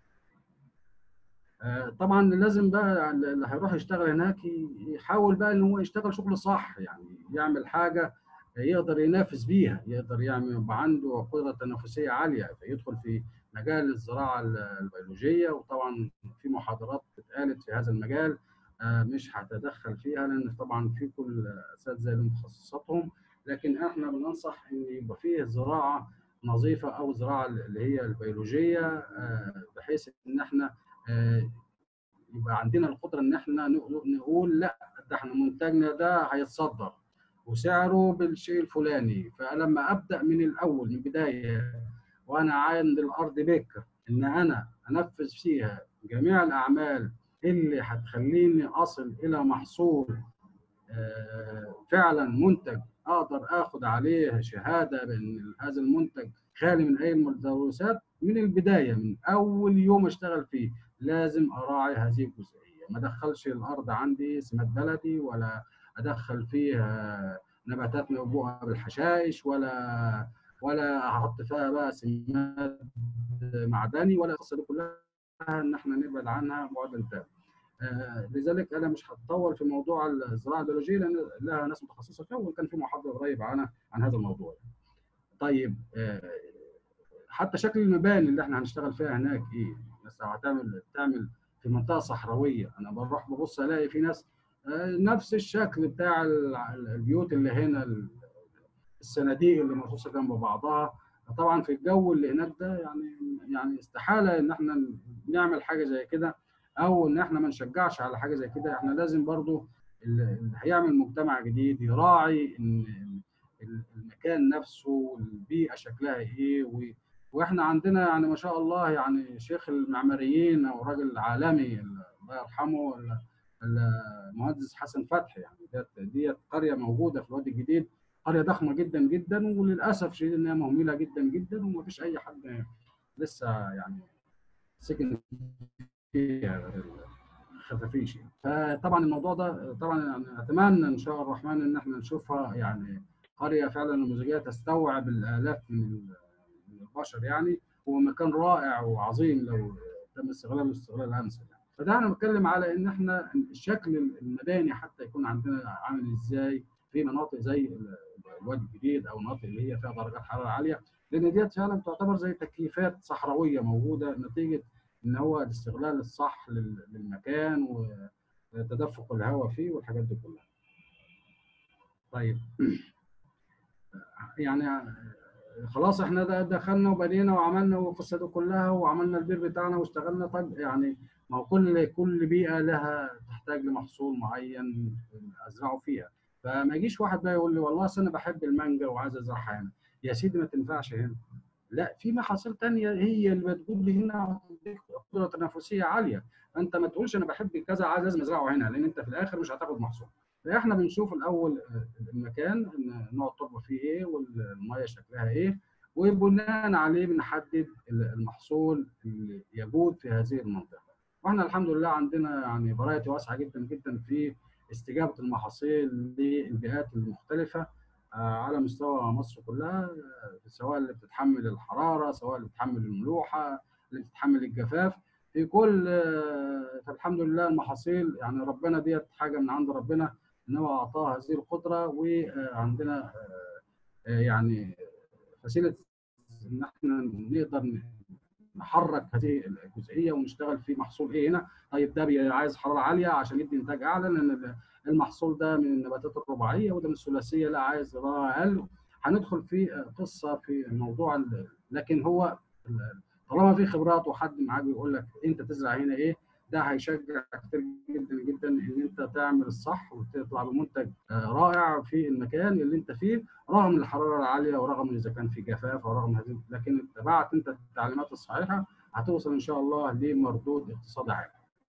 طبعا لازم بقى اللي هيروح يشتغل هناك يحاول بقى ان هو يشتغل شغل صح، يعني يعمل حاجه يقدر ينافس بيها، يقدر يبقى عنده قدره تنافسيه عاليه، فيدخل في مجال الزراعه البيولوجيه. وطبعا في محاضرات اتقالت في هذا المجال، مش هتدخل فيها لان طبعا في كل اساتذه لهم تخصصاتهم، لكن احنا بننصح ان يبقى فيه زراعه نظيفه او زراعه اللي هي البيولوجيه، بحيث ان احنا يبقى عندنا القدره ان احنا نقول لا ده احنا منتجنا ده هيتصدر وسعره بالشيء الفلاني. فلما ابدا من الاول من البدايه وانا عند الارض بكر ان انا انفذ فيها جميع الاعمال اللي هتخليني اصل الى محصول فعلا منتج اقدر اخد عليه شهاده بان هذا المنتج خالي من اي ملوثات، من البدايه من اول يوم اشتغل فيه لازم اراعي هذه الجزئيه. ما ادخلش الارض عندي سماد بلدي، ولا ادخل فيها نباتات موبوءه بالحشائش، ولا احط فيها بقى سماد معدني، ولا القصه دي كلها ان احنا نبعد عنها بعدا تام. لذلك انا مش هتطول في موضوع الزراعه البيولوجيه لان لها ناس متخصصه فيها، وكان في محاضره قريب عن هذا الموضوع. طيب حتى شكل المباني اللي احنا هنشتغل فيها هناك ايه؟ الناس تعمل في منطقه صحراويه، انا بروح ببص الاقي في ناس نفس الشكل بتاع البيوت اللي هنا، الصناديق اللي مرصوصه جنب بعضها. طبعا في الجو اللي هناك ده يعني استحاله ان احنا نعمل حاجه زي كده، او ان احنا ما نشجعش على حاجه زي كده. احنا لازم برضو اللي هيعمل مجتمع جديد يراعي ان المكان نفسه والبيئه شكلها ايه. واحنا عندنا يعني ما شاء الله يعني شيخ المعماريين او راجل عالمي الله يرحمه المهندس حسن فتحي، يعني ديت قريه موجوده في الوادي الجديد، قريه ضخمه جدا جدا، وللاسف شديد انها مهمله جدا جدا وما فيش اي حد لسه يعني سكن فيها خفافيش. فطبعا الموضوع ده طبعا يعني اتمنى ان شاء الرحمن ان احنا نشوفها يعني قريه فعلا نموذجيه تستوعب الالاف من البشر يعني، ومكان رائع وعظيم لو تم استغلاله استغلال امثل يعني. فده انا بتكلم على ان احنا شكل المباني حتى يكون عندنا عامل ازاي في مناطق زي الوادي الجديد او المناطق اللي هي فيها درجات حراره عاليه، لان ديت فعلا تعتبر زي تكييفات صحراويه موجوده نتيجه ان هو الاستغلال الصح للمكان وتدفق الهواء فيه والحاجات دي كلها. طيب يعني خلاص احنا دخلنا وبنينا وعملنا والقصه دي كلها وعملنا البير بتاعنا واشتغلنا. طيب يعني ما هو كل بيئه لها تحتاج لمحصول معين ازرعه فيها. فما يجيش واحد بقى يقول لي والله اصل انا بحب المانجا وعايز ازرعها هنا. يا سيدي ما تنفعش هنا، لا في محاصيل ثانيه هي اللي بتقول لي هنا قدره تنافسيه عاليه. انت ما تقولش انا بحب كذا عايز لازم ازرعه هنا، لان انت في الاخر مش هتاخد محصول. فاحنا بنشوف الاول المكان نوع التربه فيه ايه والميه شكلها ايه، وبناء عليه بنحدد المحصول اللي يجود في هذه المنطقه. واحنا الحمد لله عندنا يعني فرايتي واسعه جدا جدا في استجابه المحاصيل للبيئات المختلفه على مستوى مصر كلها، سواء اللي بتتحمل الحراره، سواء اللي بتتحمل الملوحه، اللي بتتحمل الجفاف. في كل فالحمد لله المحاصيل يعني ربنا ديت حاجه من عند ربنا ان هو اعطاها هذه القدره، وعندنا يعني فسيله ان احنا نقدر نحرك هذه الجزئيه ونشتغل في محصول ايه هنا. طيب ده عايز حراره عاليه عشان يدي انتاج اعلى، لان المحصول ده من النباتات الرباعيه وده من الثلاثيه، لا عايز حراره اقل. هندخل في قصه في الموضوع، لكن هو طالما في خبرات وحد معاك بيقول لك انت تزرع هنا ايه، ده هيشجع كتير جدا جدا ان انت تعمل الصح وتطلع بمنتج رائع في المكان اللي انت فيه، رغم الحراره العاليه ورغم اذا كان في جفاف ورغم هذه، لكن اتبعت انت التعليمات الصحيحه هتوصل ان شاء الله لمردود اقتصادي عالي.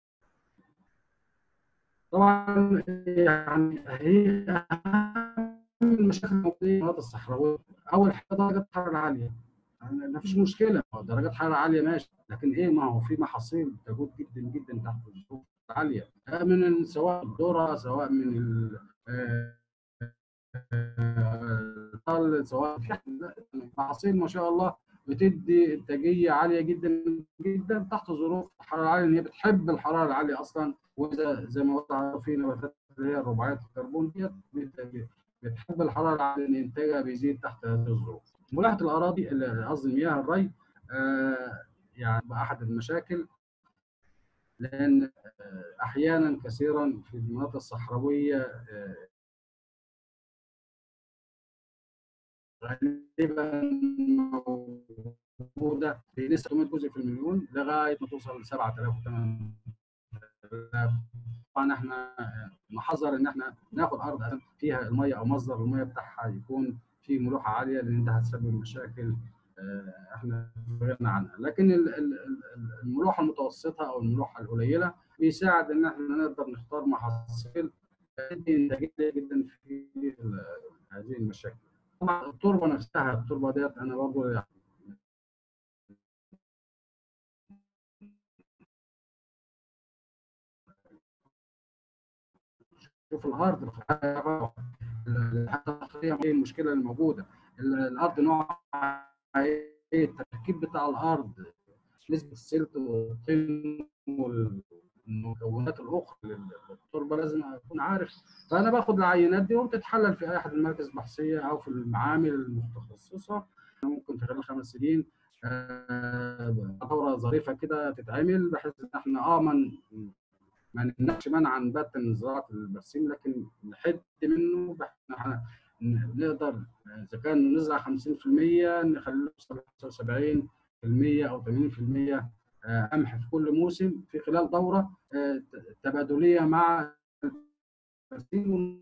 طبعا يعني هي اهم المشاكل الموجوده في المناطق الصحراويه. اول حاجه درجه الحراره العاليه، ما فيش مشكله درجات حراره عاليه ماشي، لكن ايه، ما هو في محاصيل تجود جدا جدا تحت الظروف العاليه، من سواء الذره سواء من سواء في محاصيل ما شاء الله بتدي انتاجيه عاليه جدا جدا تحت ظروف الحراره العاليه، ان هي بتحب الحراره العاليه اصلا. واذا زي ما قلت في نباتات اللي هي رباعيه الكربون ديت بتحب الحراره العاليه ان انتاجها بيزيد تحت هذه الظروف. ملاحه الاراضي قصدي مياه الري يعني احد المشاكل، لان احيانا كثيرا في المناطق الصحراويه غالبا موجوده بنسبه من جزء في المليون لغايه ما توصل ل 7000 و 8000. طبعا احنا نحذر ان احنا ناخد ارض فيها الميه او مصدر الميه بتاعها يكون فيه ملوحه عاليه، لان ده هتسبب مشاكل احنا غنى عنها. لكن الملوحه المتوسطه او الملوحه القليله بيساعد ان احنا نقدر نختار محاصيل تدي انتاجيه جدا في هذه المشاكل. طبعا التربه نفسها، التربه ديت انا برضه يعني شوف الارض ايه المشكله الموجوده، الارض نوعها ايه، التركيب بتاع الارض، نسبه السلت والطين والمكونات الاخرى للتربه لازم اكون عارف. فانا باخد العينات دي وبتتحلل في احد المراكز البحثيه او في المعامل المتخصصه. ممكن في خلال 5 سنين دوره ظريفه كده تتعمل بحيث ان احنا ما نمنعش منعا باتا من زراعه البرسيم، لكن نحد منه احنا نقدر اذا كان نزرع 50% نخليه 75% او 80% قمح في كل موسم في خلال دوره تبادليه مع البرسيم.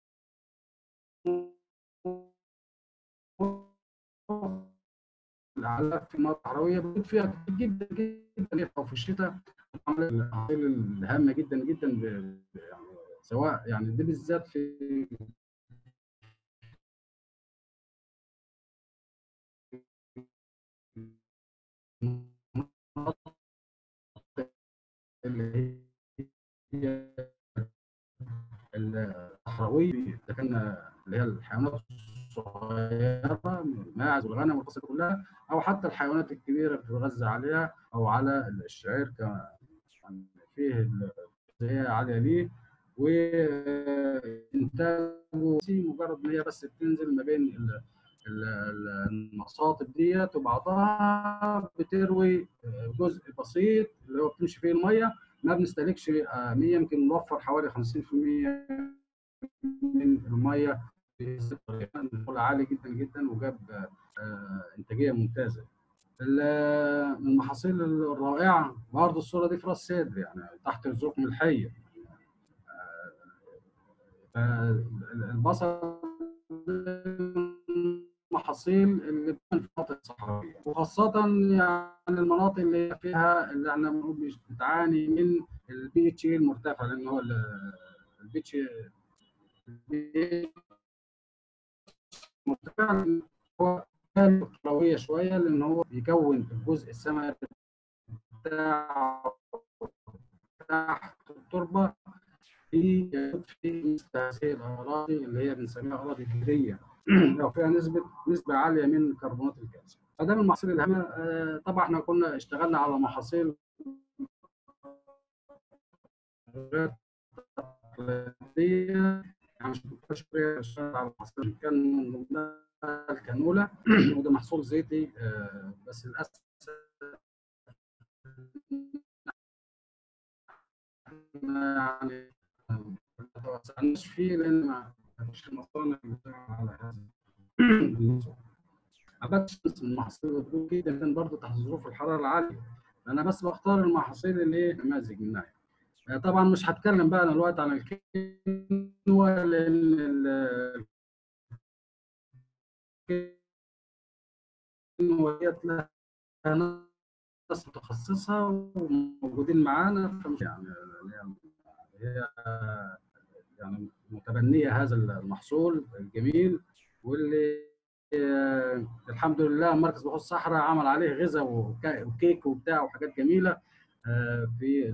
الاعلاف في المناطق الصحراويه بيكون فيها كتير جدا جدا، او في الشتاء المحاصيل الهامه جدا جدا يعني سواء يعني دي بالذات في اللي هي الصحراويه، اذا كان اللي هي الحيوانات الصغيره الماعز والغنم والقصه كلها، او حتى الحيوانات الكبيره بتتغذى عليها او على الشعير يعني فيه الغذائيه عاليه ليه، وانتاجه مجرد ان هي بس بتنزل ما بين المصاطب ديت وبعضها بتروي جزء بسيط اللي هو بتمشي فيه الميه، ما بنستهلكش 100، يمكن نوفر حوالي 50% من الميه بشكل عالي جدا جدا، وجاب انتاجيه ممتازه. المحاصيل الرائعه برضه الصوره دي في راس سدر يعني تحت الظروف الملحيه. البصل محاصيل اللي في المناطق الصحراويه، وخاصه يعني المناطق اللي فيها اللي احنا بنقول بتعاني من البي اتش المرتفع، لان هو البي اتش مرتفع هو كرويه شويه، لان هو بيكون الجزء السمري بتاع تحت التربه في هذه الاراضي اللي هي بنسميها اراضي جيريه لو فيها نسبه عاليه من كربونات الكالسيوم. فده من المحاصيل الهامه. طبعا احنا كنا اشتغلنا على محاصيل غير تقليديه، يعني مش منتشره اشتغل على محاصيل كان من ضمنها الكانولا وده محصول زيتي، بس للاسف يعني ما توسعناش فيه لان ما فيش مصانع على هذا الموضوع. عباد الشمس من المحاصيل الغلو جدا برضه تحت ظروف الحراره العاليه. انا بس بختار المحاصيل اللي هي نماذج منها. طبعا مش هتكلم بقى انا دلوقتي عن الكينوا لان الكينوا ديت لها ناس متخصصه وموجودين معانا، فمش يعني هي يعني متبنيه هذا المحصول الجميل، واللي الحمد لله مركز بحوث الصحراء عمل عليه غذاء وكيك وبتاع وحاجات جميله. في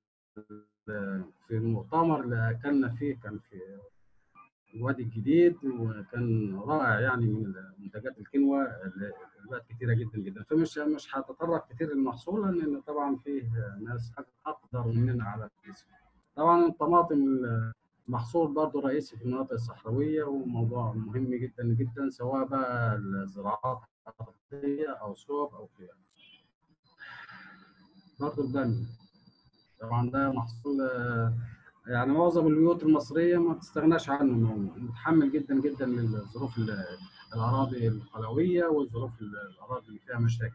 المؤتمر اللي اكلنا فيه كان في الوادي الجديد، وكان رائع يعني من منتجات الكينوا الوقت كتيره جدا جدا. فمش هتطرق كتير للمحصول لان طبعا فيه ناس اقدر مننا على الاسم. طبعا الطماطم محصول برضه رئيسي في المناطق الصحراويه، وموضوع مهم جدا جدا سواء بقى الزراعات الأرضية او صوب او كده. برضه الباميه طبعا ده محصول يعني معظم البيوت المصريه ما بتستغناش عنه، متحمل جدا جدا للظروف الاراضي القلويه والظروف الاراضي اللي فيها مشاكل.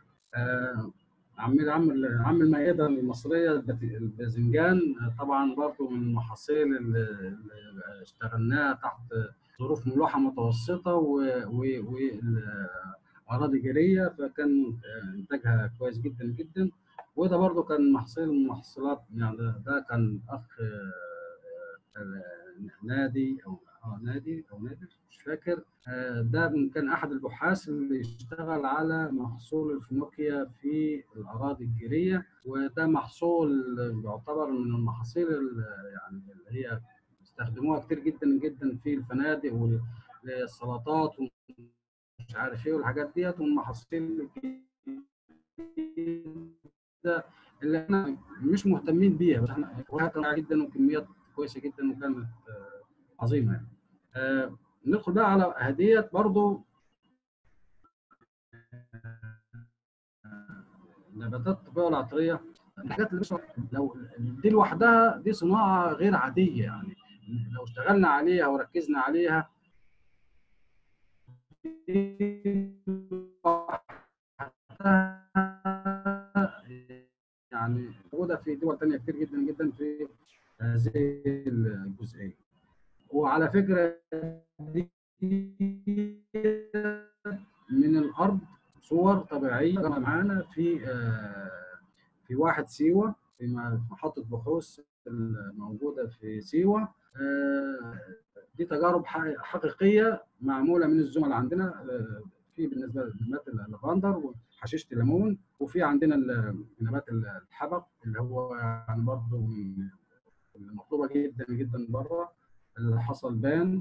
عم المائده المصريه الباذنجان طبعا برضه من المحاصيل اللي اشتغلناها تحت ظروف ملوحه متوسطه واراضي جيريه، فكان انتاجها كويس جدا جدا. وده برضه كان محصول من المحصولات، يعني ده كان اخ نادي او نادر مش فاكر، ده كان احد البحاث اللي اشتغل على محصول الفينوكيا في الاراضي الجيريه، وده محصول يعتبر من المحاصيل يعني اللي هي بيستخدموها كتير جدا جدا في الفنادق والسلطات ومش عارف ايه والحاجات ديت، والمحاصيل اللي احنا مش مهتمين بيها، بس احنا كانت جدا وكميات كويسه جدا وكانت عظيمه يعني. ندخل بقى على هديه برضو النباتات الطبيه والعطريه. الحاجات اللي لو دي لوحدها دي صناعه غير عاديه، يعني لو اشتغلنا عليها وركزنا عليها يعني موجوده في دول ثانيه كتير جدا جدا في هذه الجزئيه. وعلى فكره دي من الارض صور طبيعيه معانا في واحد سيوه، في محطه بحوث الموجوده في سيوه. دي تجارب حقيقيه معموله من الزملاء عندنا، في بالنسبه لنبات اللافندر وحشيشه الليمون، وفي عندنا نبات الحبق اللي هو يعني برضه المطلوبه جدا جدا بره، الحصلبان،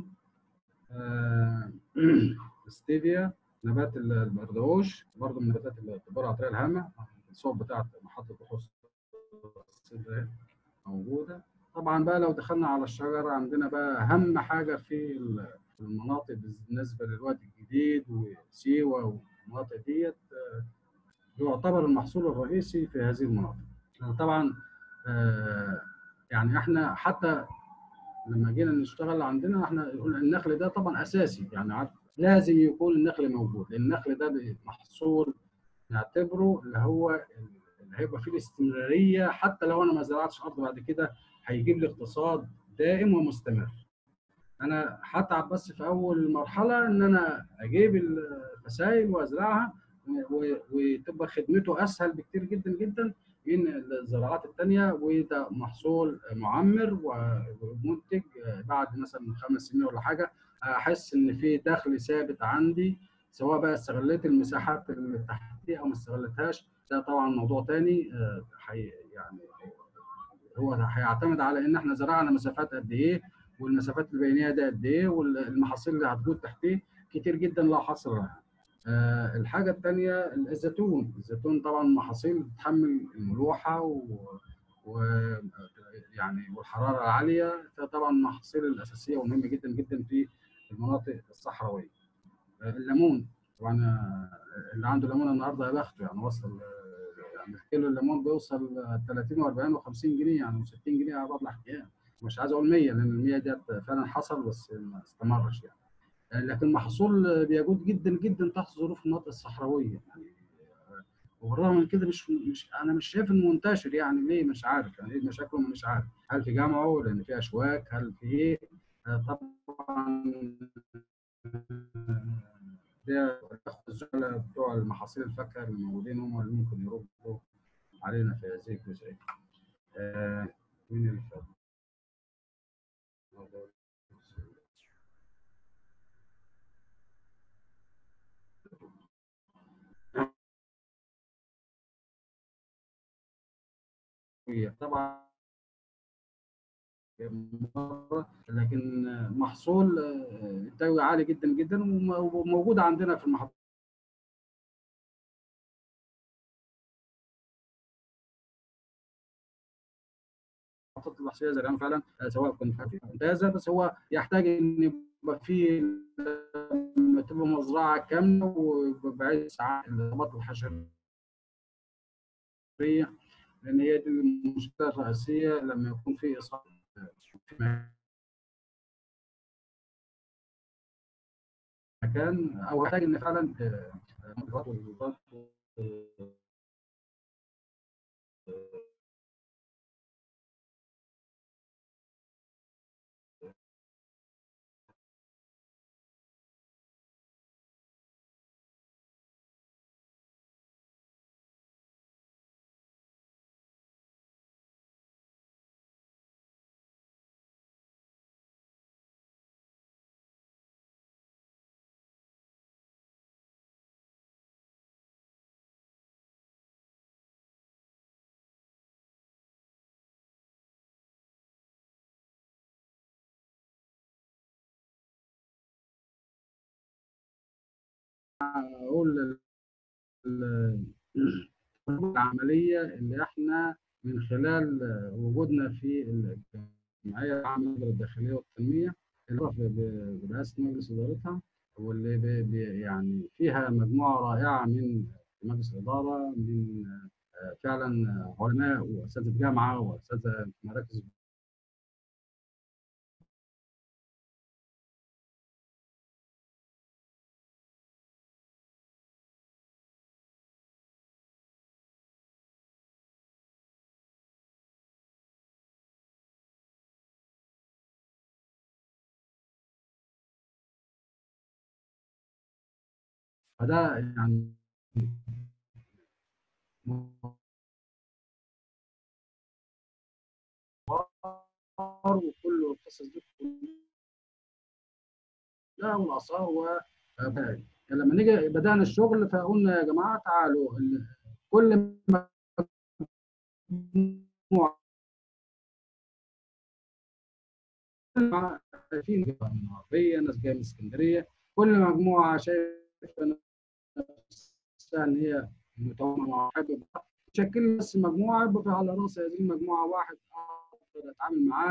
ستيفيا، نبات البردوش برضه من نباتات الطباعه العطريه الهامه. الصوب بتاعت محطه بحوث موجوده. طبعا بقى لو دخلنا على الشجره عندنا بقى اهم حاجه في المناطق بالنسبه للوادي الجديد وسيوه والمناطق ديت، يعتبر المحصول الرئيسي في هذه المناطق. طبعا يعني احنا حتى لما جينا نشتغل عندنا احنا النخل ده طبعا اساسي، يعني لازم يكون النخل موجود، لان النخل ده محصول نعتبره اللي هو اللي هيبقى فيه الاستمراريه، حتى لو انا ما زرعتش ارض بعد كده هيجيب لي اقتصاد دائم ومستمر. انا هتعب بس في اول مرحله ان انا اجيب الفسائل وازرعها وتبقى خدمته اسهل بكتير جدا جدا من الزراعات الثانيه، وده محصول معمر ومنتج بعد مثلا 5 سنين ولا حاجه احس ان في دخل ثابت عندي، سواء بقى استغليت المساحات اللي تحتي او ما استغلتهاش. ده طبعا موضوع ثاني، يعني هو هيعتمد على ان احنا زرعنا مسافات قد ايه، والمسافات البينيه ده قد ايه، والمحاصيل اللي هتجود تحتيه كتير جدا لا حصر لها. الحاجه الثانيه الزيتون طبعا محاصيل بتحمل الملوحه يعني والحراره العاليه، ده طبعا المحاصيل الاساسيه ومهمه جدا جدا في المناطق الصحراويه. الليمون طبعا، اللي عنده ليمون النهارده يا بخته، يعني وصل يعني كيلو الليمون بيوصل 30 و40 و50 جنيه، يعني و60 جنيه على بعض الاحيان. مش عايز اقول 100 لان ال 100 ديت فعلا حصل بس ما استمرش يعني. لكن محصول بيجود جدا جدا تحت ظروف المناطق الصحراويه يعني. وبالرغم من كده مش انا مش شايف انه منتشر، يعني ليه مش عارف، يعني ايه مشاكله مش عارف. هل في جمعه لان في اشواك، هل في ايه؟ طبعا ده الزملاء بتوع المحاصيل الفاكهه اللي موجودين هم اللي ممكن يردوا علينا في هذه الجزئيه. مين اللي فات؟ طبعا لكن محصول التوي عالي جدا جدا وموجود عندنا في المحافظات البحثيه زي الان فعلا، سواء كنت ممتازه، بس هو يحتاج ان يبقى في تبقى مزرعه كامله وبعيد ساعات الاصابات الحشريه، لان هي دي المشكله الرئيسيه لما يكون في اصابه في مكان، او يحتاج ان فعلا اقول العمليه اللي احنا من خلال وجودنا في الجمعيه العامه للداخليه والتنميه اللي هو برئاسه مجلس ادارتها، واللي يعني فيها مجموعه رائعه من مجلس الاداره، من فعلا علماء واساتذه جامعه واساتذه مراكز. فده يعني وكل القصص دي كلها والاثار لما نيجي بدانا الشغل فقلنا يا جماعه تعالوا كل مجموعه في ناس من الغربيه، ناس جايه من اسكندريه، كل مجموعه شايفه نفسها ان هي متوامه وحابب تشكل بس مجموعه، يبقى على راس هذه المجموعه واحد اقدر اتعامل معاه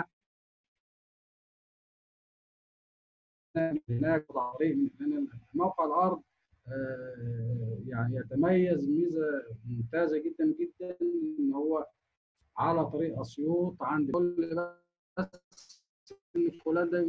هناك طريق من موقع الارض. يعني يتميز ميزه ممتازه جدا جدا ان هو على طريق اسيوط عند كل، بس ان فلان ده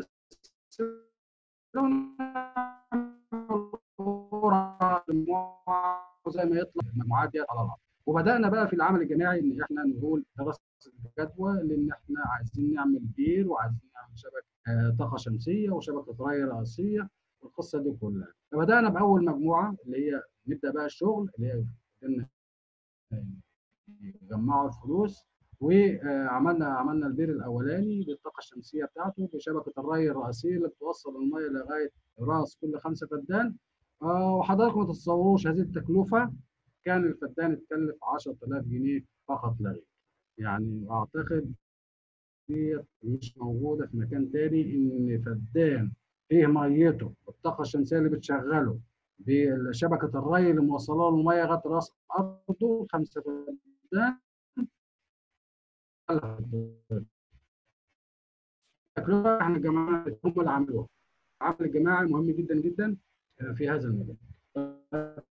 زي ما يطلع المجموعات دي على الارض. وبدانا بقى في العمل الجماعي ان احنا نقول دراسه الجدوى، لان احنا عايزين نعمل بير وعايزين نعمل شبكه طاقه شمسيه وشبكه ري رئيسيه والقصه دي كلها. فبدانا باول مجموعه اللي هي نبدا بقى الشغل، اللي هي جمعوا الفلوس وعملنا البير الاولاني بالطاقه الشمسيه بتاعته بشبكه الري الرئيسيه اللي بتوصل الميه لغايه راس كل 5 فدان. وحضراتكم ما تتصوروش هذه التكلفه، كان الفدان اتكلف 10000 جنيه فقط لا غير. يعني اعتقد دي مش موجوده في مكان تاني، ان فدان فيه ميته بالطاقه الشمسيه اللي بتشغله بشبكه الري اللي موصله له الميه لغايه راس ارضه 5 فدان تجربه احنا الجماعه هم اللي عملوها. العمل الجماعي مهم جدا جدا في هذا المجال.